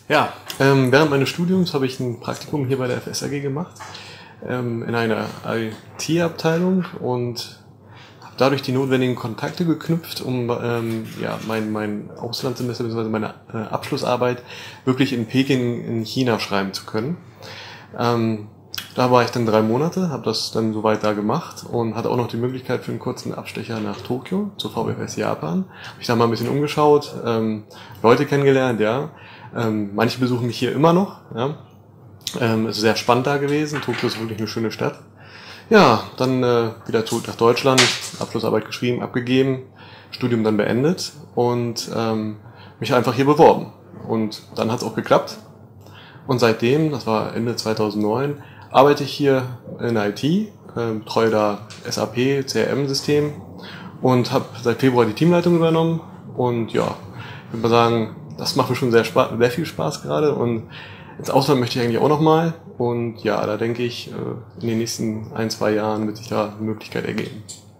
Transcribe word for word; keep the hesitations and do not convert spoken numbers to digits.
Ja, ähm, während meines Studiums habe ich ein Praktikum hier bei der F S A G gemacht, ähm, in einer I T-Abteilung und habe dadurch die notwendigen Kontakte geknüpft, um ähm, ja, mein, mein Auslandssemester bzw. meine äh, Abschlussarbeit wirklich in Peking in China schreiben zu können. Ähm, da war ich dann drei Monate, habe das dann soweit da gemacht und hatte auch noch die Möglichkeit für einen kurzen Abstecher nach Tokio, zur V F S Japan. Habe ich da mal ein bisschen umgeschaut, ähm, Leute kennengelernt, ja. Ähm, manche besuchen mich hier immer noch, ja. Ähm, es ist sehr spannend da gewesen, Tokio ist wirklich eine schöne Stadt. Ja, dann äh, wieder zurück nach Deutschland, Abschlussarbeit geschrieben, abgegeben, Studium dann beendet und ähm, mich einfach hier beworben. Und dann hat es auch geklappt. Und seitdem, das war Ende zweitausendneun, arbeite ich hier in der I T, äh, betreue da S A P, C R M-System und habe seit Februar die Teamleitung übernommen. Und ja, ich würde mal sagen, das macht mir schon sehr, Spaß, sehr viel Spaß gerade. Und ins Ausland möchte ich eigentlich auch nochmal. Und ja, da denke ich, in den nächsten ein, zwei Jahren wird sich da eine Möglichkeit ergeben.